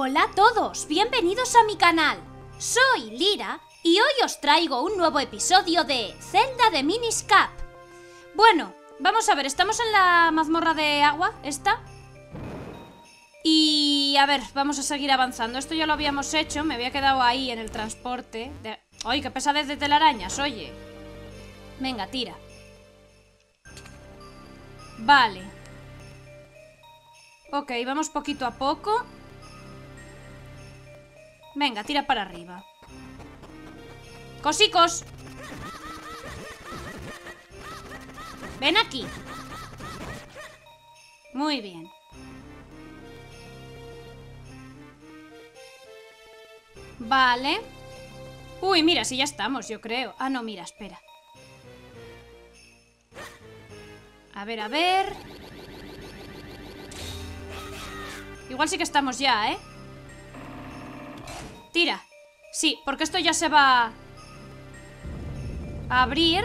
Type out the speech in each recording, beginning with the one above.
Hola a todos, bienvenidos a mi canal. Soy Lira y hoy os traigo un nuevo episodio de Zelda de Minish Cap. Bueno, vamos a ver, estamos en la mazmorra de agua, esta. Y a ver, vamos a seguir avanzando. Esto ya lo habíamos hecho, me había quedado ahí en el transporte de... ¡Ay, qué pesadez de telarañas, oye! Venga, tira. Vale. Ok, vamos poquito a poco. Venga, tira para arriba. ¡Cosicos! Ven aquí. Muy bien. Vale. Uy, mira, si ya estamos, yo creo. Ah, no, mira, espera. A ver, a ver. Igual sí que estamos ya, ¿eh? Tira. Sí, porque esto ya se va a abrir.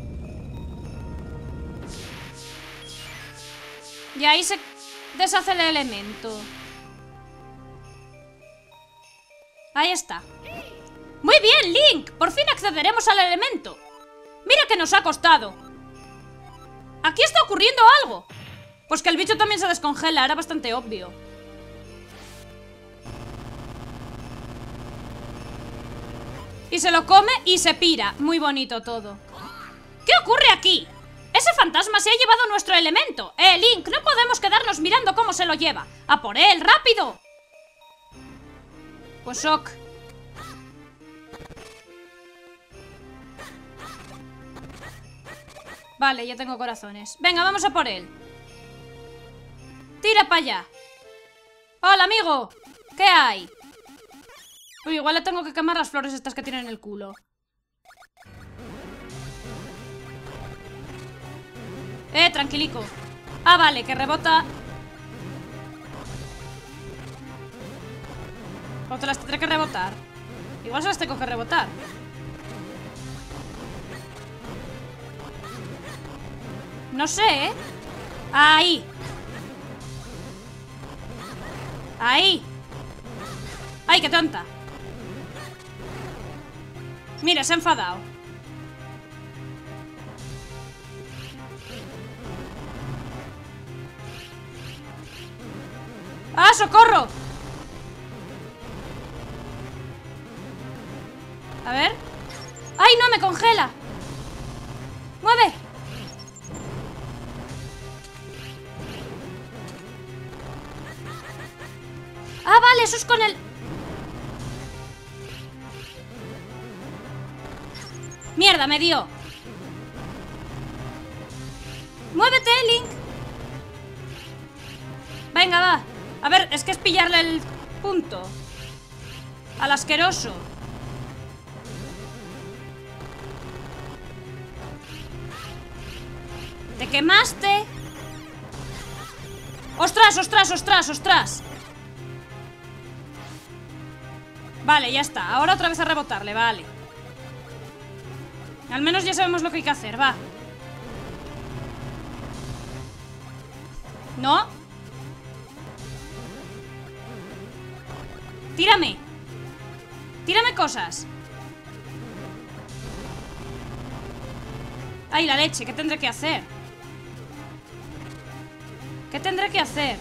Y ahí se deshace el elemento. Ahí está. ¡Muy bien, Link! Por fin accederemos al elemento. Mira que nos ha costado. Aquí está ocurriendo algo. Pues que el bicho también se descongela, era bastante obvio. Y se lo come y se pira. Muy bonito todo. ¿Qué ocurre aquí? Ese fantasma se ha llevado nuestro elemento. Link, no podemos quedarnos mirando cómo se lo lleva. ¡A por él, rápido! Pues ok. Vale, ya tengo corazones. Venga, vamos a por él. Tira para allá. Hola, amigo. ¿Qué hay? Uy, igual le tengo que quemar las flores estas que tienen en el culo. Tranquilico. Ah, vale, que rebota. O te las tendré que rebotar. Igual se las tengo que rebotar. No sé, ¿eh? Ahí. Ahí. ¡Ay, qué tonta! Mira, se ha enfadado. ¡Ah, socorro! A ver. ¡Ay, no, me congela! ¡Mueve! ¡Ah, vale! Eso es con el... ¡Mierda, me dio! ¡Muévete, Link! Venga, va. A ver, es que es pillarle el punto al asqueroso. ¡Te quemaste! ¡Ostras, ostras, ostras, ostras! Vale, ya está. Ahora otra vez a rebotarle, vale. Al menos ya sabemos lo que hay que hacer, va. ¿No? ¡Tírame! ¡Tírame cosas! ¡Ay, la leche! ¿Qué tendré que hacer? ¿Qué tendré que hacer?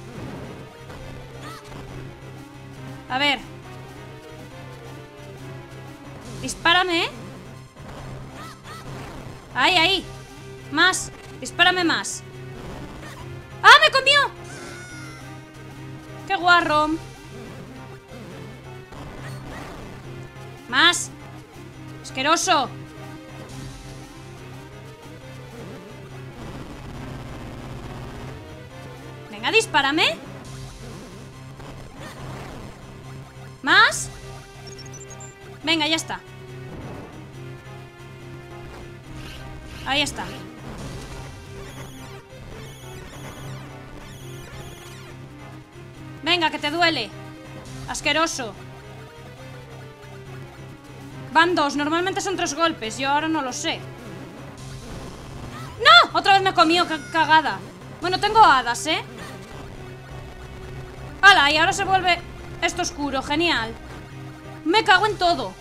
A ver. Dispárame, ¿eh? ¡Ahí, ahí! ¡Más! ¡Dispárame más! ¡Ah, me comió! ¡Qué guarro! ¡Más! ¡Asqueroso! Venga, dispárame. ¿Más? Venga, ya está. Ahí está. Venga, que te duele. Asqueroso. Van dos, normalmente son 3 golpes. Yo ahora no lo sé. ¡No! Otra vez me comió, cagada. Bueno, tengo hadas, ¿eh? ¡Hala! Y ahora se vuelve Esto oscuro, genial. Me cago en todo.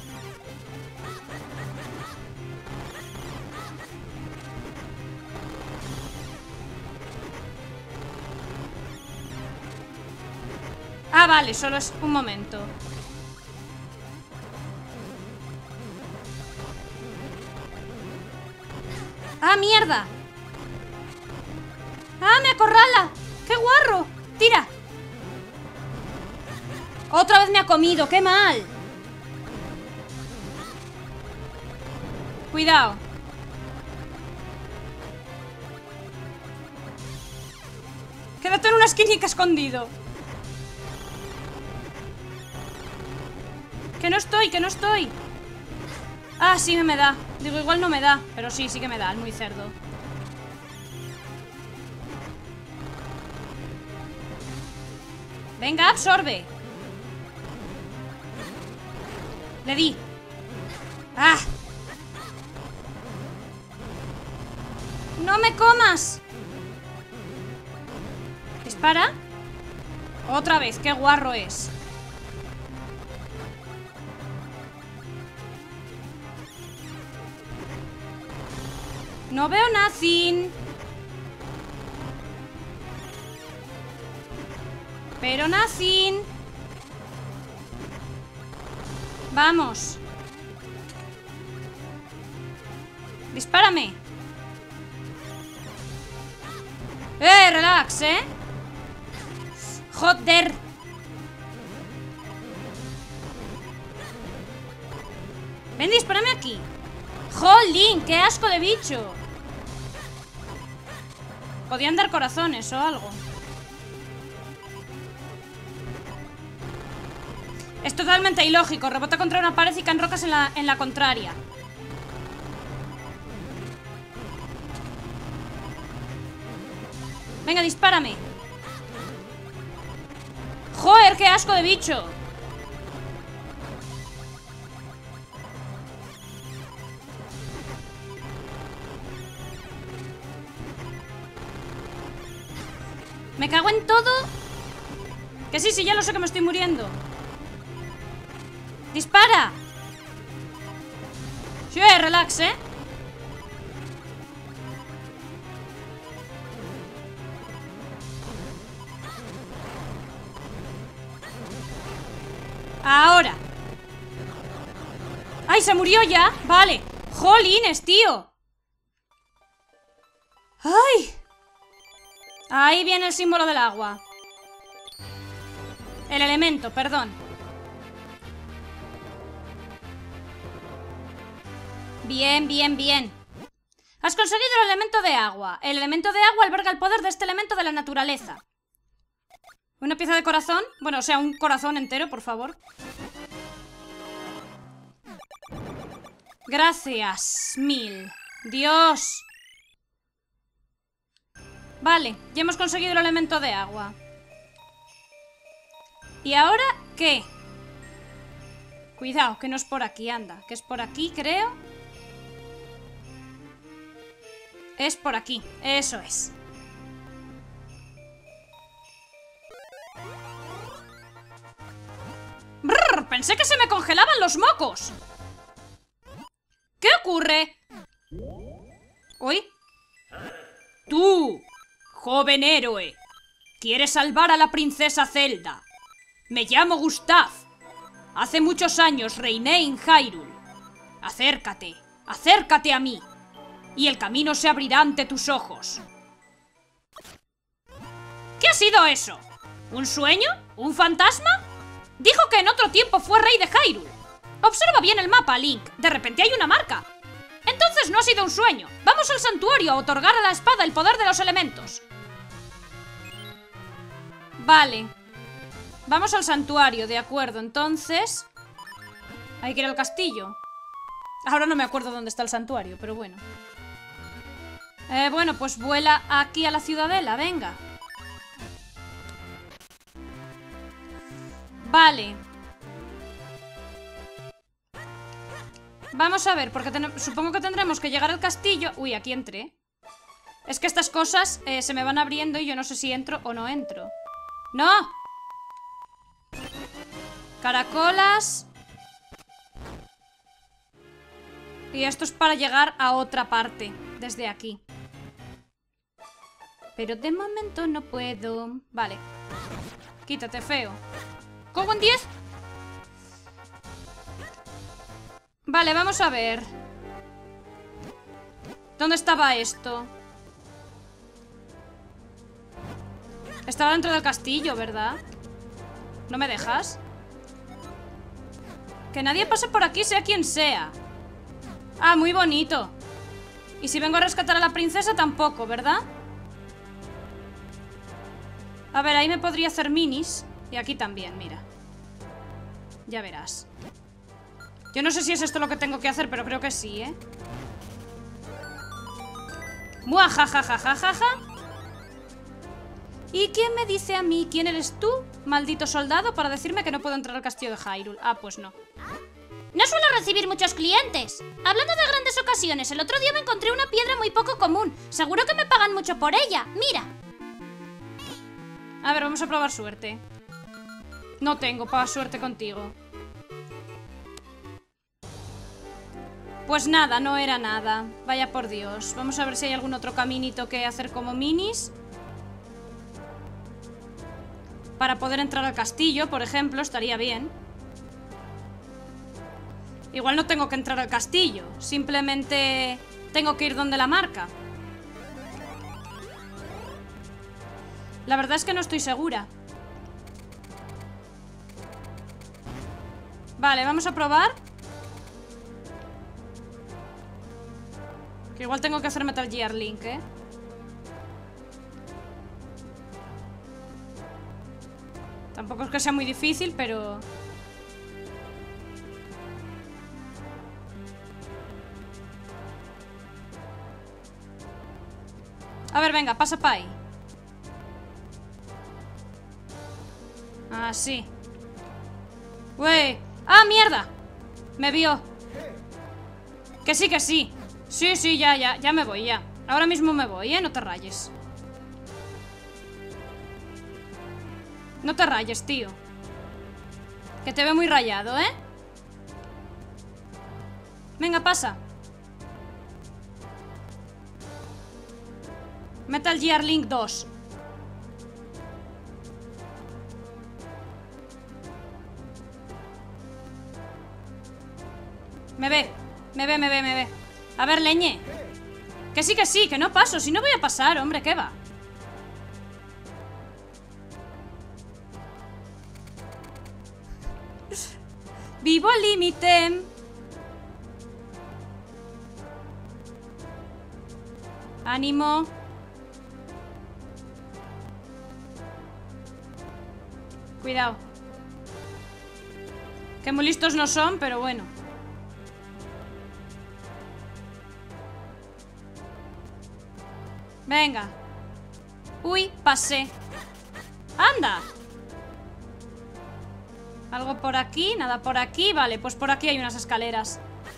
Ah, vale, solo es un momento. ¡Ah, mierda! ¡Ah, me acorrala! ¡Qué guarro! ¡Tira! ¡Otra vez me ha comido! ¡Qué mal! Cuidado. Quédate en una esquinica escondido. Que no estoy, que no estoy. Ah, sí me da. Digo, igual no me da, pero sí, sí que me da, es muy cerdo. Venga, absorbe. Le di. ¡Ah! ¡No me comas! ¿Dispara? Otra vez, qué guarro es. No veo nothing. Pero nothing. Vamos. Dispárame. Relax, Joder. Ven, dispárame aquí. Jolín, qué asco de bicho. Podían dar corazones o algo. Es totalmente ilógico. Rebota contra una pared y caen rocas en la contraria. Venga, dispárame. Joder, qué asco de bicho. Me cago en todo. Que sí, sí, ya lo sé que me estoy muriendo. ¡Dispara! Sí, relax, Ahora. ¡Ay, se murió ya! Vale. ¡Jolines, tío! ¡Ay! Ahí viene el símbolo del agua. El elemento, perdón. Bien, bien, bien. Has conseguido el elemento de agua. El elemento de agua alberga el poder de este elemento de la naturaleza. ¿Una pieza de corazón? Bueno, o sea, un corazón entero, por favor. Gracias, mil. Dios. Vale, ya hemos conseguido el elemento de agua. ¿Y ahora qué? Cuidado, que no es por aquí, anda. Que es por aquí, creo. Es por aquí, eso es. Brrr, pensé que se me congelaban los mocos. ¿Qué ocurre? ¿Uy? Tú, joven héroe, ¿quieres salvar a la princesa Zelda? Me llamo Gustav. Hace muchos años reiné en Hyrule. Acércate, acércate a mí, y el camino se abrirá ante tus ojos. ¿Qué ha sido eso? ¿Un sueño? ¿Un fantasma? Dijo que en otro tiempo fue rey de Hyrule. Observa bien el mapa, Link. De repente hay una marca. Entonces no ha sido un sueño. Vamos al santuario a otorgar a la espada el poder de los elementos. Vale. Vamos al santuario, de acuerdo. Entonces hay que ir al castillo. Ahora no me acuerdo dónde está el santuario, pero bueno. Bueno, pues vuela aquí a la ciudadela, venga. Vale. Vamos a ver, porque supongo que tendremos que llegar al castillo. Uy, aquí entré. Es que estas cosas se me van abriendo y yo no sé si entro o no entro. ¡No! Caracolas. Y esto es para llegar a otra parte, desde aquí. Pero de momento no puedo. Vale. Quítate, feo. ¿Cojo un 10? Vale, vamos a ver. ¿Dónde estaba esto? Estaba dentro del castillo, ¿verdad? ¿No me dejas? Que nadie pase por aquí, sea quien sea. Ah, muy bonito. Y si vengo a rescatar a la princesa, tampoco, ¿verdad? A ver, ahí me podría hacer minis. Y aquí también, mira. Ya verás. Yo no sé si es esto lo que tengo que hacer, pero creo que sí, ¿eh? Muajajajajaja. ¿Y quién me dice a mí quién eres tú, maldito soldado, para decirme que no puedo entrar al castillo de Hyrule? Ah, pues no. No suelo recibir muchos clientes. Hablando de grandes ocasiones, el otro día me encontré una piedra muy poco común. Seguro que me pagan mucho por ella. Mira. A ver, vamos a probar suerte. No tengo para suerte contigo. Pues nada, no era nada. Vaya por Dios. Vamos a ver si hay algún otro caminito que hacer como minis. Para poder entrar al castillo, por ejemplo, estaría bien. Igual no tengo que entrar al castillo. Simplemente tengo que ir donde la marca. La verdad es que no estoy segura. Vale, vamos a probar. Que igual tengo que hacer Metal Gear Link, ¿eh? Tampoco es que sea muy difícil, pero... A ver, venga, pasa pa' ahí. Ah, sí. ¡Wey! ¡Ah, mierda! Me vio. Que sí, que sí. Sí, sí, ya me voy, ya. Ahora mismo me voy, ¿eh? No te rayes. No te rayes, tío. Que te veo muy rayado, ¿eh? Venga, pasa. Metal Gear Link 2. Me ve. A ver, leñe. Que sí, que no paso. Si no voy a pasar, hombre, ¿qué va? Vivo al límite. Ánimo. Cuidado. Que muy listos no son, pero bueno. Venga. Uy, pasé. ¡Anda! Algo por aquí, nada por aquí. Vale, pues por aquí hay unas escaleras.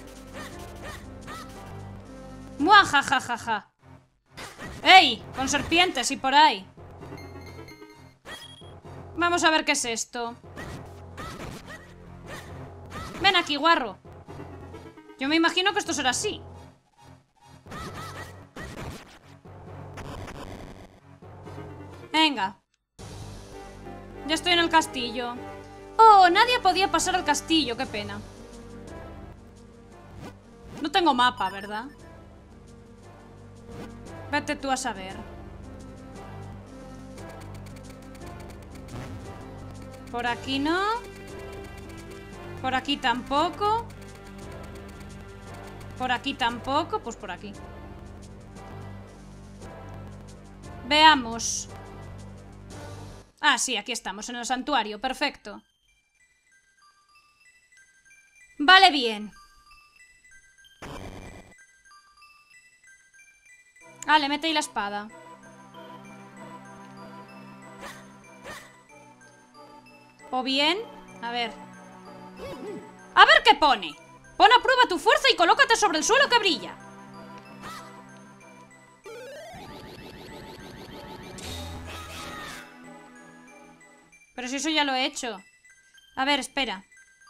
¡Muajajajaja! ¡Ey! Con serpientes y por ahí. Vamos a ver qué es esto. Ven aquí, guarro. Yo me imagino que esto será así. Venga. Ya estoy en el castillo. Oh, nadie podía pasar al castillo, qué pena. No tengo mapa, ¿verdad? Vete tú a saber. Por aquí no. Por aquí tampoco. Por aquí tampoco. Pues por aquí. Veamos. Ah, sí, aquí estamos, en el santuario. Perfecto. Vale, bien. Vale, mete ahí la espada. O bien... A ver qué pone. Pon a prueba tu fuerza y colócate sobre el suelo que brilla. Pero si eso ya lo he hecho. A ver, espera.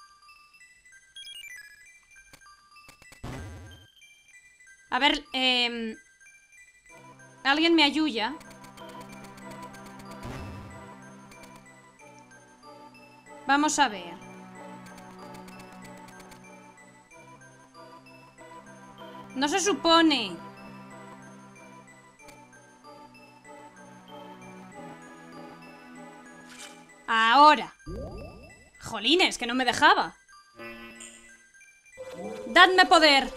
A ver, alguien me ayuda. Vamos a ver. No se supone. Ahora. Jolines, que no me dejaba. Dadme poder.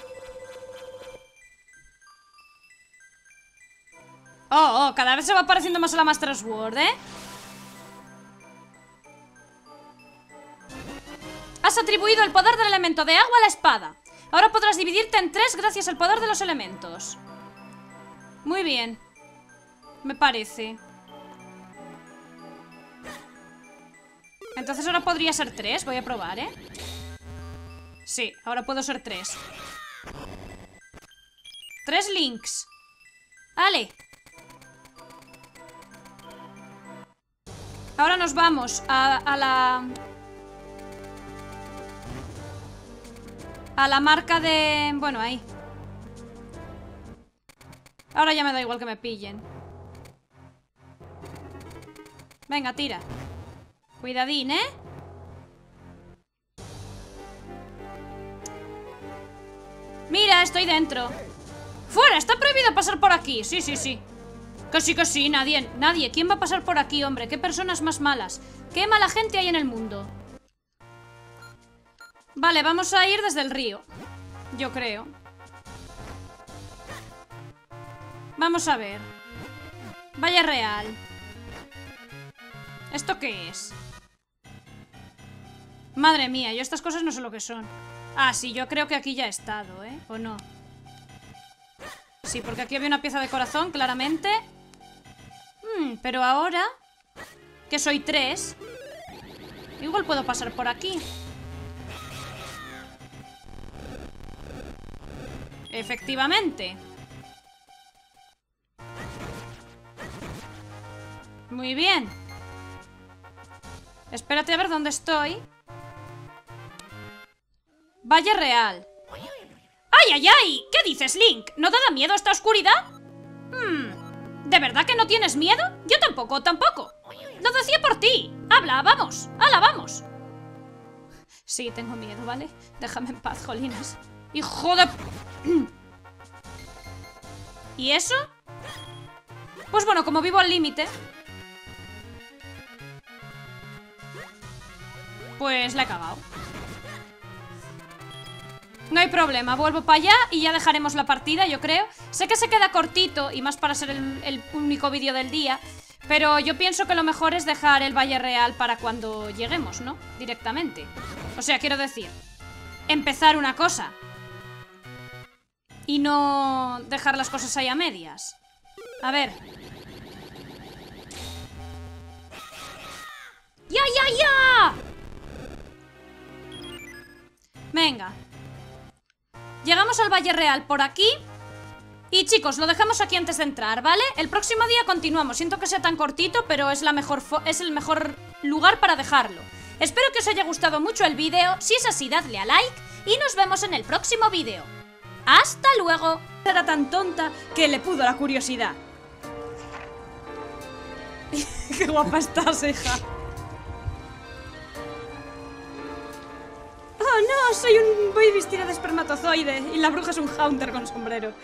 Oh, cada vez se va pareciendo más a la Master Sword, ¿eh? Has atribuido el poder del elemento de agua a la espada. Ahora podrás dividirte en 3 gracias al poder de los elementos. Muy bien. Me parece. Entonces ahora podría ser 3. Voy a probar, ¿eh? Sí, ahora puedo ser 3. 3 links. ¡Ale! Ahora nos vamos a la marca de... Bueno, ahí. Ahora ya me da igual que me pillen. Venga, tira. Cuidadín, ¿eh? Mira, estoy dentro. ¡Fuera! Está prohibido pasar por aquí. Sí, sí, sí. Que sí, nadie. ¿Quién va a pasar por aquí, hombre? ¿Qué personas más malas? ¿Qué mala gente hay en el mundo? Vale, vamos a ir desde el río. Yo creo. Vamos a ver. Valle Real. ¿Esto qué es? Madre mía, yo estas cosas no sé lo que son. Ah, sí, yo creo que aquí ya he estado, ¿eh? ¿O no? Sí, porque aquí había una pieza de corazón, claramente. Pero ahora que soy 3, igual puedo pasar por aquí. Efectivamente. Muy bien. Espérate a ver dónde estoy. Valle Real. ¡Ay, ay, ay! ¿Qué dices, Link? ¿No te da miedo esta oscuridad? ¿De verdad que no tienes miedo? Yo tampoco. Lo decía por ti. Habla, vamos. ¡Hala, vamos! Sí, tengo miedo, ¿vale? Déjame en paz, jolines. ¡Hijo de... ¿Y eso? Pues bueno, como vivo al límite, pues la he cagado. No hay problema, vuelvo para allá y ya dejaremos la partida, yo creo. Sé que se queda cortito y más para ser el único vídeo del día, pero yo pienso que lo mejor es dejar el Valle Real para cuando lleguemos, ¿no? Directamente. O sea, quiero decir, empezar una cosa y no dejar las cosas ahí a medias. A ver. ¡Ya, ya, ya! Venga. Llegamos al Valle Real por aquí. Y chicos, lo dejamos aquí antes de entrar, ¿vale? El próximo día continuamos. Siento que sea tan cortito, pero es el mejor lugar para dejarlo. Espero que os haya gustado mucho el vídeo. Si es así, dadle a like y nos vemos en el próximo vídeo. ¡Hasta luego! Era tan tonta que le pudo la curiosidad. ¡Qué guapa estás, hija! ¡Oh, no! Voy vestida de espermatozoide y la bruja es un Haunter con sombrero.